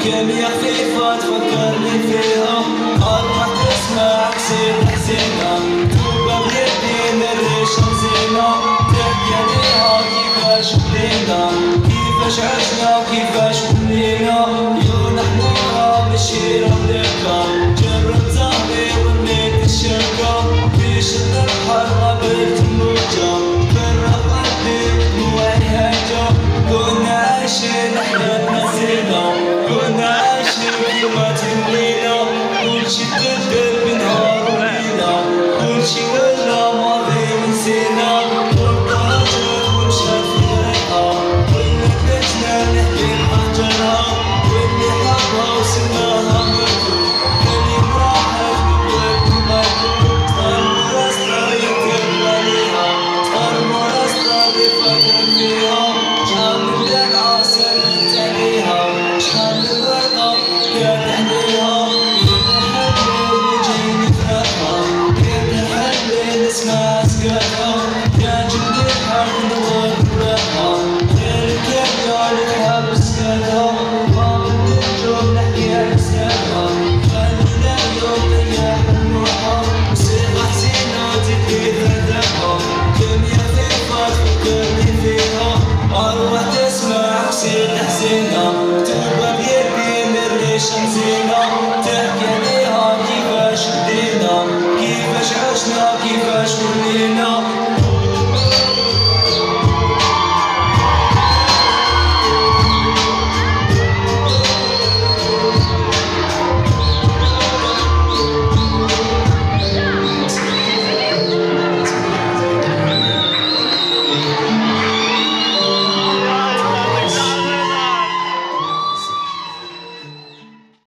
كم يا خفيفة تفكرني فيها، أروح تسمع حسين حسينة توبة بيدين الريشة زينة، تحكي عليها كيفاش ولينا كيفاش عشنا وكيفاش ولينا، عيون حمورة بالشيرة وليكا جرب زهري ورميت الشركة في شد البحر قابلت الموجة فرق قلبي ودموعي هاجة، كنا عايشين حياتنا زينة كنا عايشين كيما تمنينا، كلشي تبدل بنهار وليلة كلشي ولا ماضي ونسينا، والله جات ومشات في ريحها واللي بيتنا نحكي نهجرها واللي حبها وسماها مرتو كلم راحت بقلب مبرو، صار مراسنا يكتب عليها صار مراسنا بيفكر فيها، شحال من دمعة سالت عليها شحال من ورقة كان عليها، كيف نحلل وجيني فرحها كيف نحلل نسمع سكاتها، يا جبني الحرب ندور براحها غير كيف قالت حب سكاتها، ما بدي اليوم نحكي عن سكاتها خلينا اليوم نريح نروحها، موسيقى حزينة تبكي ذهبها كم يا خفيفة تفكرني فيها، أروح تسمع حسين